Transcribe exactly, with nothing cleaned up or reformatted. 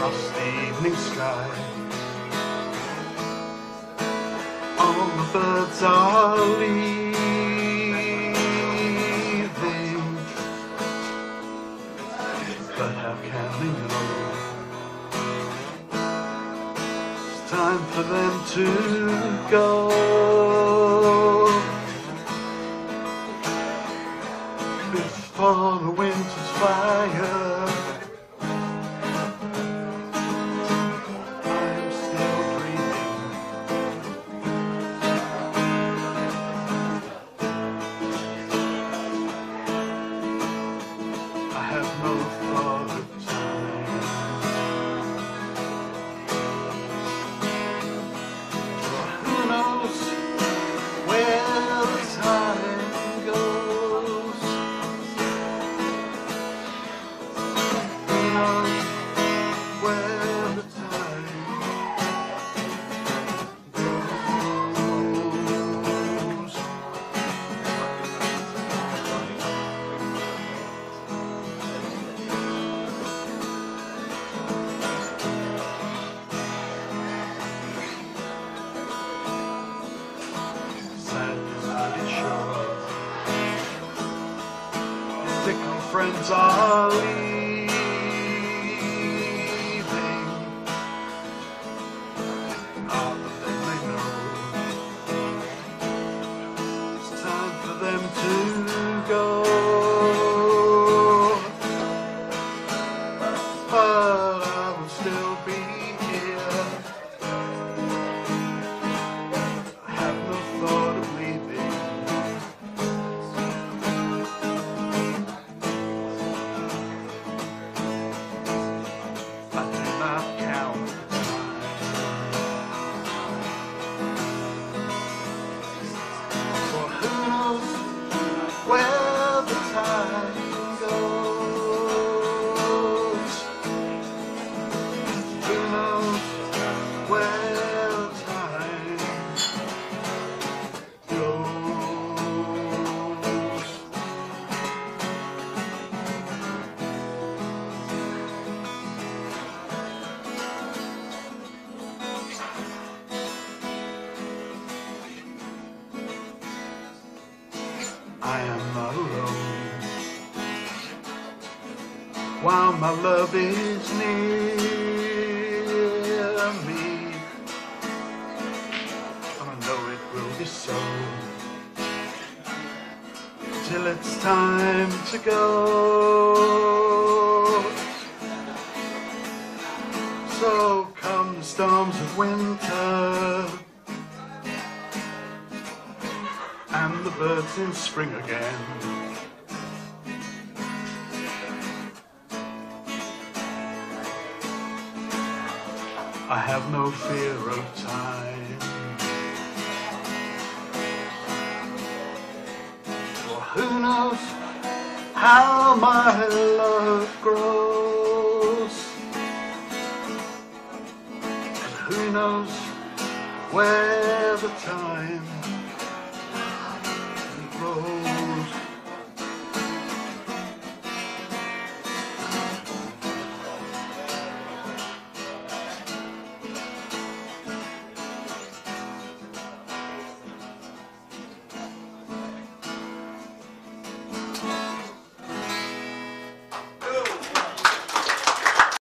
across the evening sky. All the birds are leaving, but how can they know? It's time for them to go. Before the winter's fire, I'm still dreaming. I have no thought of time, for who knows where the time goes. Who knows where the time goes. Sadness really sure. Fickle friends are leaving. Ah, but then they know it's time for them to go. But I will still be here. I have no thought of leaving. I do not count the time, for who knows where the time goes. Who knows where the time goes. I am not alone, while my love is near me, and I know it will be so, till it's time to go. So come the storms of winter, and the birds in spring again. I have no fear of time, for who knows how my love grows, and who knows where the time grows.